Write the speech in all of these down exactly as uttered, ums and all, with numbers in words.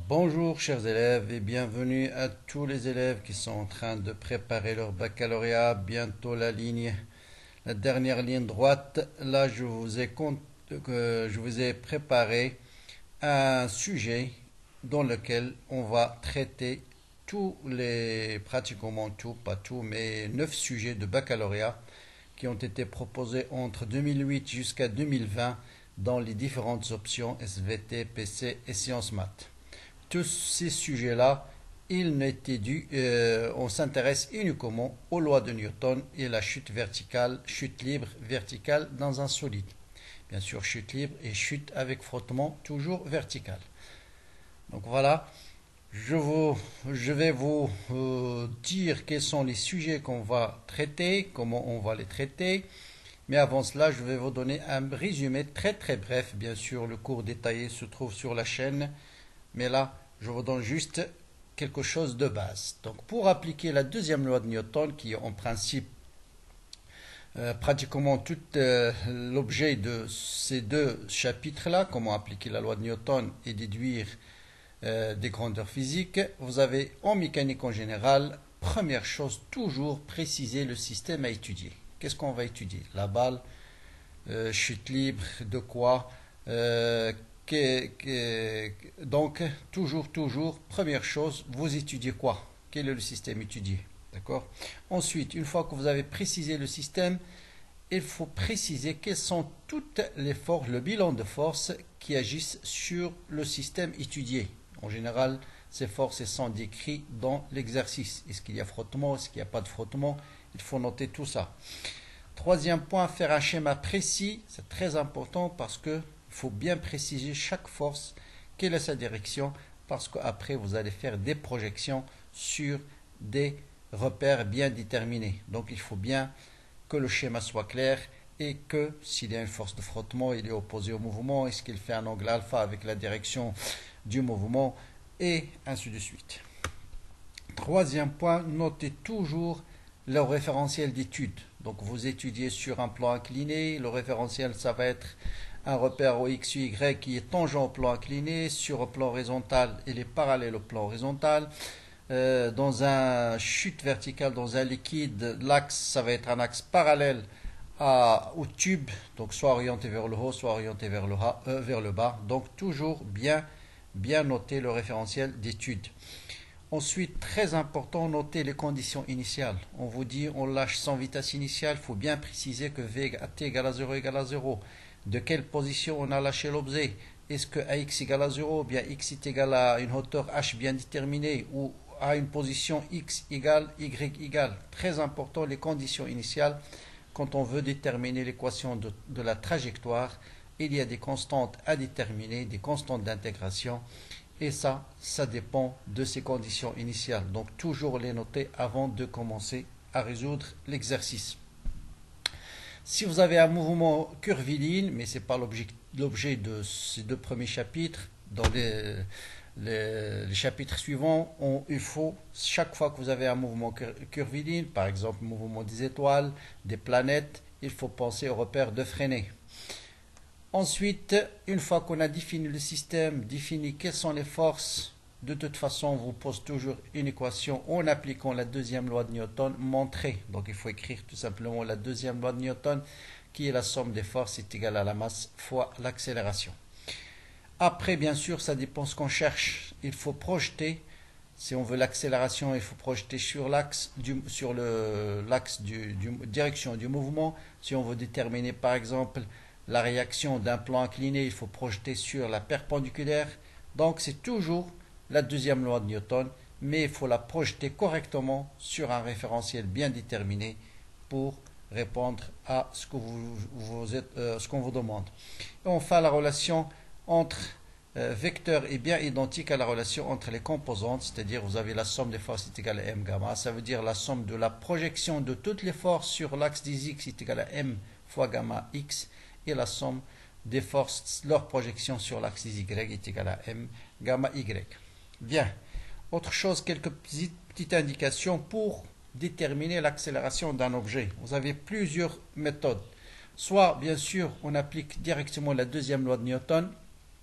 Bonjour chers élèves et bienvenue à tous les élèves qui sont en train de préparer leur baccalauréat. Bientôt la ligne, la dernière ligne droite. Là, je vous ai, cont- euh, je vous ai préparé un sujet dans lequel on va traiter tous les, pratiquement tout, pas tout, mais neuf sujets de baccalauréat qui ont été proposés entre deux mille huit jusqu'à deux mille vingt dans les différentes options S V T, P C et sciences maths. Tous ces sujets-là, il n'était dû, euh, on s'intéresse uniquement aux lois de Newton et la chute verticale, chute libre verticale dans un solide. Bien sûr, chute libre et chute avec frottement toujours vertical. Donc voilà, je, vous, je vais vous euh, dire quels sont les sujets qu'on va traiter, comment on va les traiter. Mais avant cela, je vais vous donner un résumé très très bref. Bien sûr, le cours détaillé se trouve sur la chaîne. Mais là, je vous donne juste quelque chose de base. Donc, pour appliquer la deuxième loi de Newton, qui est en principe euh, pratiquement tout euh, l'objet de ces deux chapitres-là, comment appliquer la loi de Newton et déduire euh, des grandeurs physiques, vous avez en mécanique en général, première chose, toujours préciser le système à étudier. Qu'est-ce qu'on va étudier? La balle, euh, chute libre, de quoi euh, que, que, donc, toujours, toujours, première chose, vous étudiez quoi? Quel est le système étudié? D'accord? Ensuite, une fois que vous avez précisé le système, il faut préciser quelles sont toutes les forces, le bilan de forces qui agissent sur le système étudié. En général, ces forces sont décrites dans l'exercice. Est-ce qu'il y a frottement? Est-ce qu'il n'y a pas de frottement? Il faut noter tout ça. Troisième point, faire un schéma précis. C'est très important parce que il faut bien préciser chaque force, quelle est sa direction, parce qu'après vous allez faire des projections sur des repères bien déterminés. Donc il faut bien que le schéma soit clair et que s'il y a une force de frottement, il est opposé au mouvement, est-ce qu'il fait un angle alpha avec la direction du mouvement, et ainsi de suite. Troisième point, notez toujours le référentiel d'étude. Donc vous étudiez sur un plan incliné, le référentiel ça va être un repère au x, y qui est tangent au plan incliné, sur le plan horizontal, il est parallèle au plan horizontal. Euh, dans un chute verticale, dans un liquide, l'axe, ça va être un axe parallèle à, au tube, donc soit orienté vers le haut, soit orienté vers le, euh, vers le bas. Donc toujours bien, bien noter le référentiel d'étude. Ensuite, très important, noter les conditions initiales. On vous dit, on lâche sans vitesse initiale, il faut bien préciser que V à t égale à zéro égale à zéro. De quelle position on a lâché l'objet? Est-ce que ax égale à zéro, ou bien x est égal à une hauteur h bien déterminée, ou à une position x égale y égale? Très important, les conditions initiales. Quand on veut déterminer l'équation de, de la trajectoire, il y a des constantes à déterminer, des constantes d'intégration. Et ça, ça dépend de ces conditions initiales. Donc toujours les noter avant de commencer à résoudre l'exercice. Si vous avez un mouvement curviligne, mais ce n'est pas l'objet de ces deux premiers chapitres, dans les, les, les chapitres suivants, on, il faut, chaque fois que vous avez un mouvement curviligne, par exemple le mouvement des étoiles, des planètes, il faut penser au repère de Freinet. Ensuite, une fois qu'on a défini le système, défini quelles sont les forces, de toute façon, on vous pose toujours une équation en appliquant la deuxième loi de Newton montrée. Donc, il faut écrire tout simplement la deuxième loi de Newton, qui est la somme des forces est égale à la masse fois l'accélération. Après, bien sûr, ça dépend ce qu'on cherche. Il faut projeter, si on veut l'accélération, il faut projeter sur l'axe du, sur le, l'axe du, du direction du mouvement. Si on veut déterminer, par exemple, la réaction d'un plan incliné, il faut projeter sur la perpendiculaire. Donc, c'est toujours la deuxième loi de Newton, mais il faut la projeter correctement sur un référentiel bien déterminé pour répondre à ce que vous, vous êtes, euh, ce qu'on vous demande. Et enfin, la relation entre euh, vecteurs est bien identique à la relation entre les composantes, c'est-à-dire vous avez la somme des forces est égale à m gamma, ça veut dire la somme de la projection de toutes les forces sur l'axe des x est égale à m fois gamma x, et la somme des forces, leur projection sur l'axe des y est égale à m gamma y. Bien. Autre chose, quelques petites indications pour déterminer l'accélération d'un objet. Vous avez plusieurs méthodes. Soit, bien sûr, on applique directement la deuxième loi de Newton.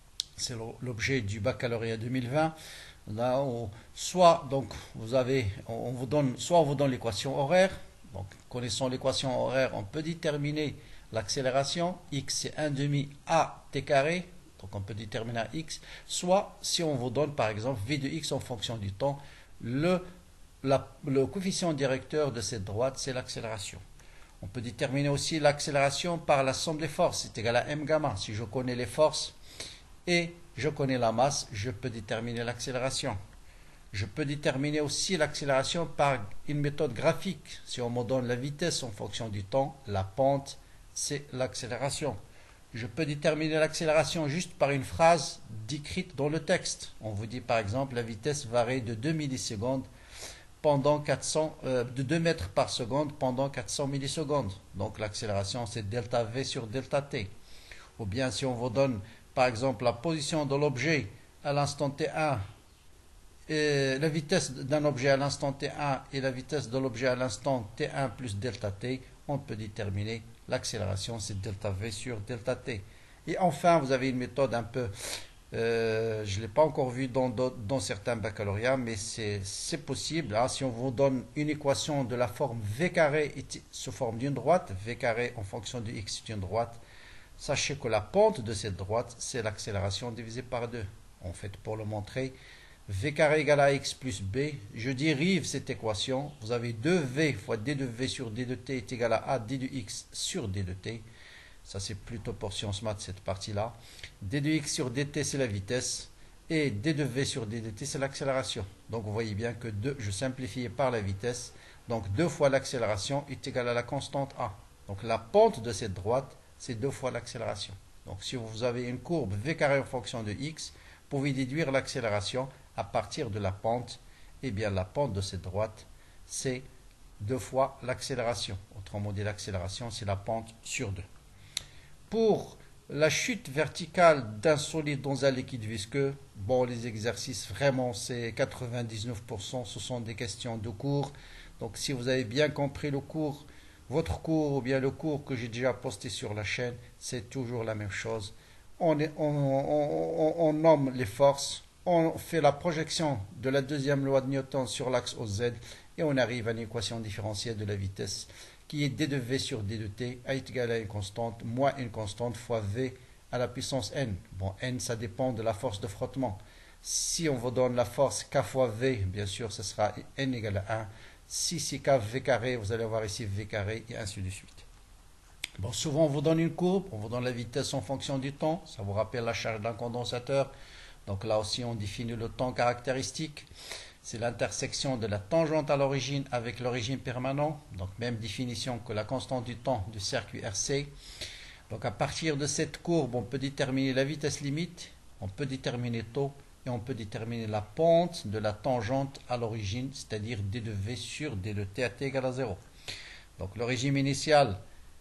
c'est l'objet du baccalauréat deux mille vingt. Là, on, soit donc vous avez, on vous donne, soit on vous donne l'équation horaire. Donc, connaissant l'équation horaire, on peut déterminer l'accélération. X c'est un demi a t carré. Donc, on peut déterminer à x. Soit, si on vous donne par exemple v de x en fonction du temps, le, la, le coefficient directeur de cette droite, c'est l'accélération. On peut déterminer aussi l'accélération par la somme des forces. C'est égal à m gamma. Si je connais les forces et je connais la masse, je peux déterminer l'accélération. Je peux déterminer aussi l'accélération par une méthode graphique. Si on me donne la vitesse en fonction du temps, la pente, c'est l'accélération. Je peux déterminer l'accélération juste par une phrase décrite dans le texte. On vous dit par exemple la vitesse varie de deux millisecondes pendant quatre cents, euh, de deux mètres par seconde pendant quatre cents millisecondes. Donc l'accélération c'est delta v sur delta t. Ou bien si on vous donne par exemple la position de l'objet à l'instant t un, et la vitesse d'un objet à l'instant t un et la vitesse de l'objet à l'instant t un plus delta t, on peut déterminer l'accélération, c'est delta v sur delta t. Et enfin, vous avez une méthode un peu, euh, je ne l'ai pas encore vue dans, dans certains baccalauréats, mais c'est possible. Hein, si on vous donne une équation de la forme v carré sous forme d'une droite, v carré en fonction de x c'est une droite, sachez que la pente de cette droite, c'est l'accélération divisée par deux. En fait, pour le montrer, v carré égale à x plus b, je dérive cette équation, vous avez deux v fois d de v sur d de t est égal à a d de x sur d de t, ça c'est plutôt pour sciences maths cette partie-là, d de x sur dt c'est la vitesse, et d de v sur d de t c'est l'accélération. Donc vous voyez bien que deux, je simplifie par la vitesse, donc deux fois l'accélération est égal à la constante a. Donc la pente de cette droite, c'est deux fois l'accélération. Donc si vous avez une courbe v carré en fonction de x, vous pouvez déduire l'accélération à partir de la pente. Eh bien la pente de cette droite, c'est deux fois l'accélération. Autrement dit, l'accélération, c'est la pente sur deux. Pour la chute verticale d'un solide dans un liquide visqueux, bon, les exercices, vraiment, c'est quatre-vingt-dix-neuf pour cent, ce sont des questions de cours. Donc si vous avez bien compris le cours, votre cours ou bien le cours que j'ai déjà posté sur la chaîne, c'est toujours la même chose. On, est, on, on, on, on nomme les forces, on fait la projection de la deuxième loi de Newton sur l'axe O Z et on arrive à une équation différentielle de la vitesse qui est d de v sur d de t est égal à une constante moins une constante fois v à la puissance n. Bon, n ça dépend de la force de frottement. Si on vous donne la force k fois v, bien sûr ce sera n égale à un. Si c'est k v carré, vous allez avoir ici v carré et ainsi de suite. Bon, souvent on vous donne une courbe, on vous donne la vitesse en fonction du temps, ça vous rappelle la charge d'un condensateur. Donc là aussi on définit le temps caractéristique, c'est l'intersection de la tangente à l'origine avec l'origine permanente, donc même définition que la constante du temps du circuit R C. Donc à partir de cette courbe, on peut déterminer la vitesse limite, on peut déterminer taux et on peut déterminer la pente de la tangente à l'origine, c'est-à-dire d de v sur d de t à t égale à zéro. Donc le régime initial,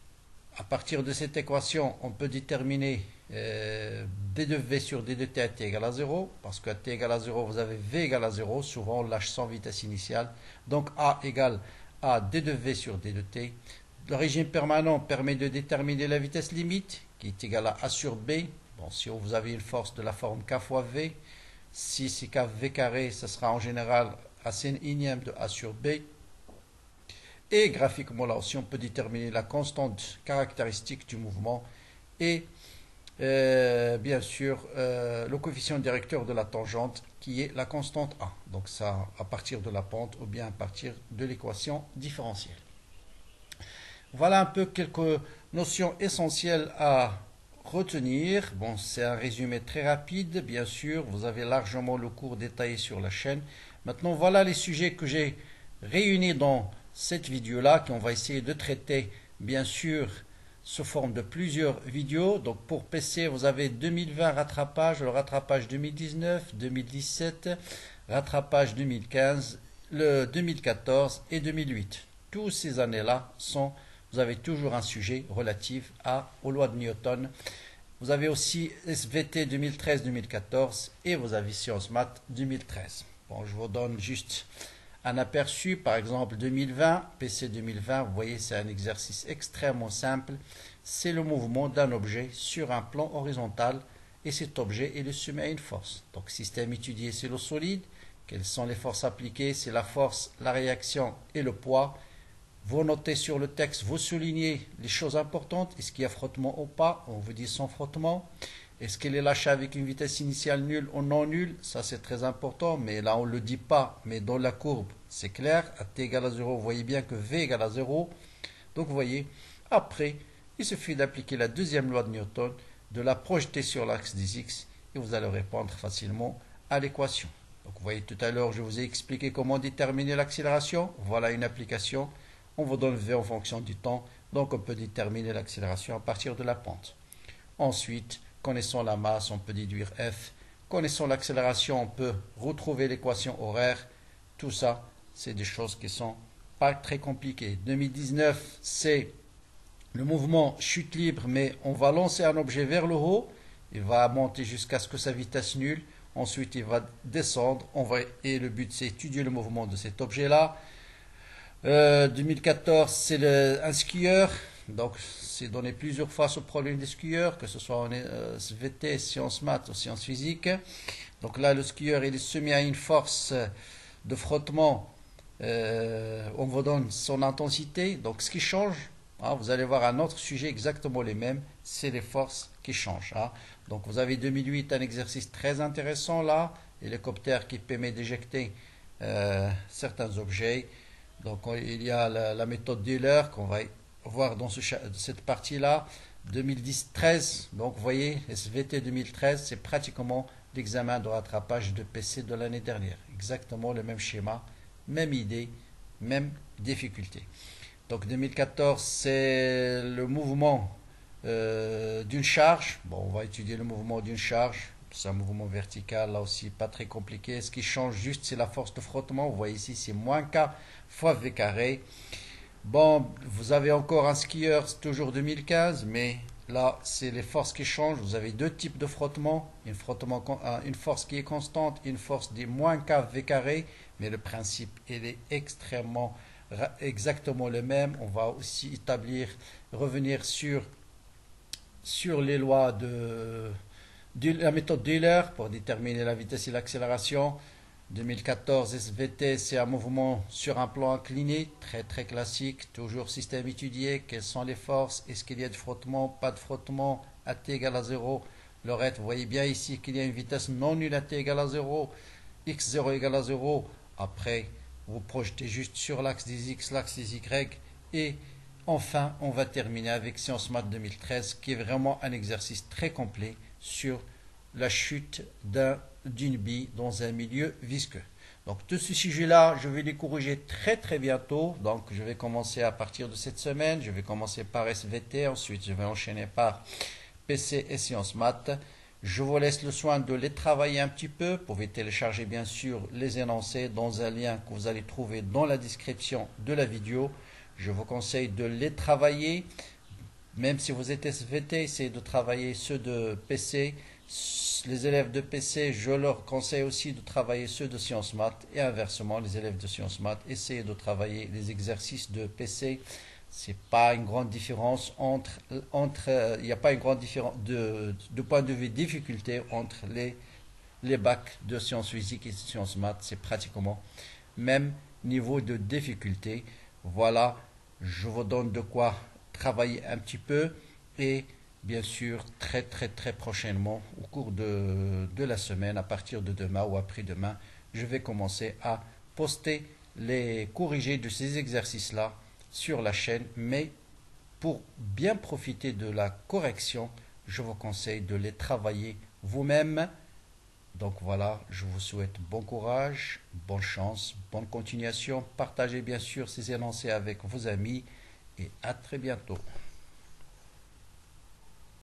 à partir de cette équation, on peut déterminer euh, d de v sur d de t à t égale à zéro, parce qu'à t égale à zéro, vous avez v égale à zéro, souvent on lâche sans vitesse initiale, donc a égale à d de v sur d de t. Le régime permanent permet de déterminer la vitesse limite, qui est égale à a sur b. Bon, si vous avez une force de la forme k fois v, si c'est k v carré, ce sera en général à c énième de a sur b. Et graphiquement, là aussi, on peut déterminer la constante caractéristique du mouvement et euh, bien sûr euh, le coefficient directeur de la tangente qui est la constante A. Donc ça à partir de la pente ou bien à partir de l'équation différentielle. Voilà un peu quelques notions essentielles à retenir. Bon, c'est un résumé très rapide, bien sûr. Vous avez largement le cours détaillé sur la chaîne. Maintenant, voilà les sujets que j'ai réunis dans cette vidéo-là, qu'on va essayer de traiter, bien sûr, sous forme de plusieurs vidéos. Donc pour P C, vous avez deux mille vingt rattrapage, le rattrapage deux mille dix-neuf, deux mille dix-sept, rattrapage deux mille quinze, le deux mille quatorze et deux mille huit. Toutes ces années-là sont, vous avez toujours un sujet relatif à, aux lois de Newton. Vous avez aussi S V T deux mille treize deux mille quatorze et vous avez Sciences Maths deux mille treize. Bon, je vous donne juste un aperçu, par exemple deux mille vingt, P C deux mille vingt, vous voyez c'est un exercice extrêmement simple, c'est le mouvement d'un objet sur un plan horizontal et cet objet est soumis à une force. Donc système étudié, c'est le solide. Quelles sont les forces appliquées? C'est la force, la réaction et le poids. Vous notez sur le texte, vous soulignez les choses importantes. Est-ce qu'il y a frottement ou pas? On vous dit sans frottement. Est-ce qu'elle est lâchée avec une vitesse initiale nulle ou non nulle? Ça c'est très important, mais là on ne le dit pas. Mais dans la courbe, c'est clair. À t égale à zéro, vous voyez bien que v égale à zéro. Donc vous voyez, après, il suffit d'appliquer la deuxième loi de Newton, de la projeter sur l'axe des x, et vous allez répondre facilement à l'équation. Donc vous voyez, tout à l'heure, je vous ai expliqué comment déterminer l'accélération. Voilà une application. On vous donne v en fonction du temps, donc on peut déterminer l'accélération à partir de la pente. Ensuite, connaissant la masse, on peut déduire F. Connaissant l'accélération, on peut retrouver l'équation horaire. Tout ça, c'est des choses qui sont pas très compliquées. deux mille dix-neuf, c'est le mouvement chute libre, mais on va lancer un objet vers le haut. Il va monter jusqu'à ce que sa vitesse nulle. Ensuite, il va descendre. On va, et le but, c'est étudier le mouvement de cet objet-là. Euh, deux mille quatorze, c'est un skieur. Donc, c'est donné plusieurs fois ce problème des skieurs, que ce soit en euh, S V T, sciences maths ou sciences physiques. Donc là, le skieur, il est soumis à une force de frottement. Euh, on vous donne son intensité. Donc, ce qui change, hein, vous allez voir un autre sujet exactement les mêmes, c'est les forces qui changent. Hein. Donc, vous avez deux mille huit, un exercice très intéressant là, hélicoptère qui permet d'éjecter euh, certains objets. Donc, il y a la, la méthode d'Euler qu'on va voir dans ce, cette partie-là. deux mille dix treize, donc vous voyez, S V T deux mille treize, c'est pratiquement l'examen de rattrapage de P C de l'année dernière. Exactement le même schéma, même idée, même difficulté. Donc deux mille quatorze, c'est le mouvement euh, d'une charge. Bon, on va étudier le mouvement d'une charge. C'est un mouvement vertical, là aussi pas très compliqué. Ce qui change juste, c'est la force de frottement. Vous voyez ici, c'est moins K fois V carré. Bon, vous avez encore un skieur, c'est toujours deux mille quinze, mais là, c'est les forces qui changent. Vous avez deux types de frottement. Une, frottement, une force qui est constante, une force de moins K V carré. Mais le principe, il est extrêmement, exactement le même. On va aussi établir, revenir sur, sur les lois de... la méthode d'Euler pour déterminer la vitesse et l'accélération. deux mille quatorze, S V T, c'est un mouvement sur un plan incliné, très très classique, toujours système étudié. Quelles sont les forces? Est-ce qu'il y a du frottement? Pas de frottement? À t égale à zéro. Le reste, vous voyez bien ici qu'il y a une vitesse non nulle à t égale à zéro. x zéro égale à zéro. Après, vous projetez juste sur l'axe des x, l'axe des y. Et enfin, on va terminer avec Sciences Maths deux mille treize, qui est vraiment un exercice très complet sur la chute d'un, d'une bille dans un milieu visqueux. Donc, tous ces sujets-là, je vais les corriger très très bientôt. Donc, je vais commencer à partir de cette semaine. Je vais commencer par S V T, ensuite je vais enchaîner par P C et Sciences Maths. Je vous laisse le soin de les travailler un petit peu. Vous pouvez télécharger bien sûr les énoncés dans un lien que vous allez trouver dans la description de la vidéo. Je vous conseille de les travailler. Même si vous êtes S V T, essayez de travailler ceux de P C. Les élèves de P C, je leur conseille aussi de travailler ceux de Sciences Maths. Et inversement, les élèves de Sciences Maths, essayez de travailler les exercices de P C. C'est pas une grande différence entre, entre il n'y a pas une grande différence de, de point de vue difficulté entre les, les bacs de sciences physiques et de sciences maths. C'est pratiquement même niveau de difficulté. Voilà, je vous donne de quoi travailler un petit peu et bien sûr très très très prochainement au cours de, de la semaine, à partir de demain ou après-demain, je vais commencer à poster les corrigés de ces exercices là sur la chaîne, mais pour bien profiter de la correction, je vous conseille de les travailler vous-même. Donc voilà, je vous souhaite bon courage, bonne chance, bonne continuation. Partagez bien sûr ces énoncés avec vos amis et à très bientôt.